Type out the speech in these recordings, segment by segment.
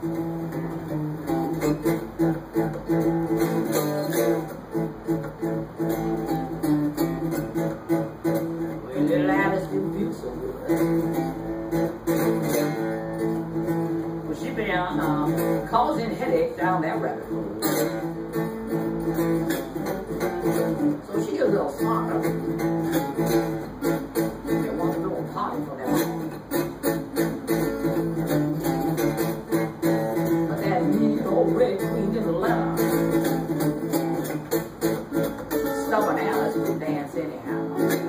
Well, little Alice didn't feel so good. Well, she been causing headaches down that rabbit hole. So she a little smarter. They want a little party for that morning. But that mean old red queen didn't let her. Stubborn Alice would dance anyhow.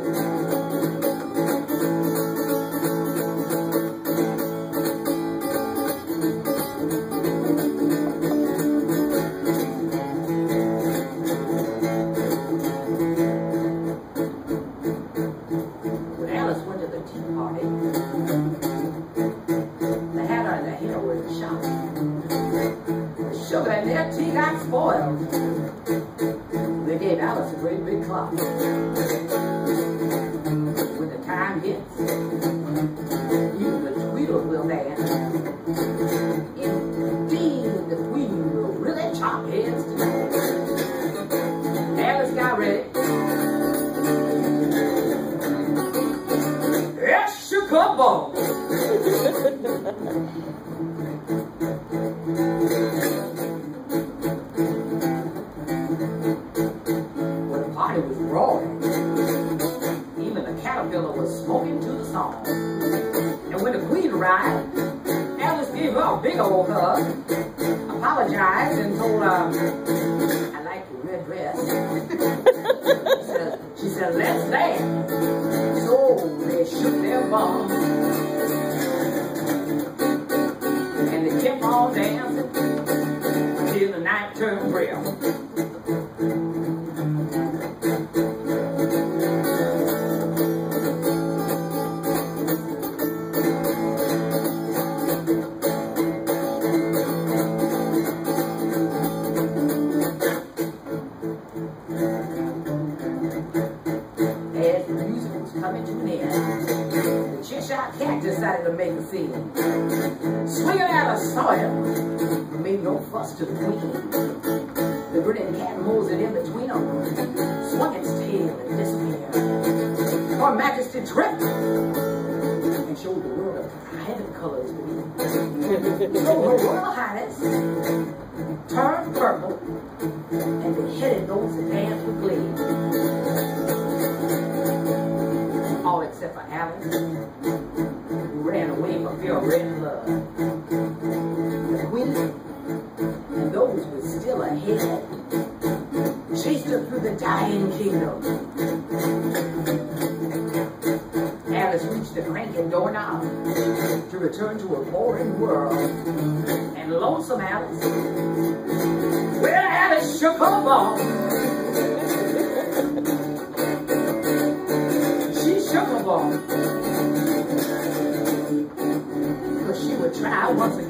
Sugar and their tea got spoiled. They gave Alice a great big clock. When the time hits, even the tweedle will dance. Indeed, the queen will really chop heads tonight. Alice got ready. Yes, sugar ball. Was roaring. Even the caterpillar was smoking to the song. And when the queen arrived, Alice gave her a big old hug, apologized, and told her, I like your red dress. She said, let's dance. So they shook their bums. And they kept on dancing until the night turned real. Cat decided to make a scene. Swinging out a sawyer, made no fuss to the queen. The grinning cat moseyed in between them, swung its tail and disappeared. Her Majesty tripped and showed the world of heaven colors to me. So her Royal Highness turned purple and beheaded those that danced with glee. All except for Alice, who ran away for fear of red blood. The queen and those who were still ahead chased her through the dying kingdom. Alice reached the cranking doorknob to return to a boring world. And lonesome Alice, well, Alice shook her bone. Shook her bone. Because she would try once again.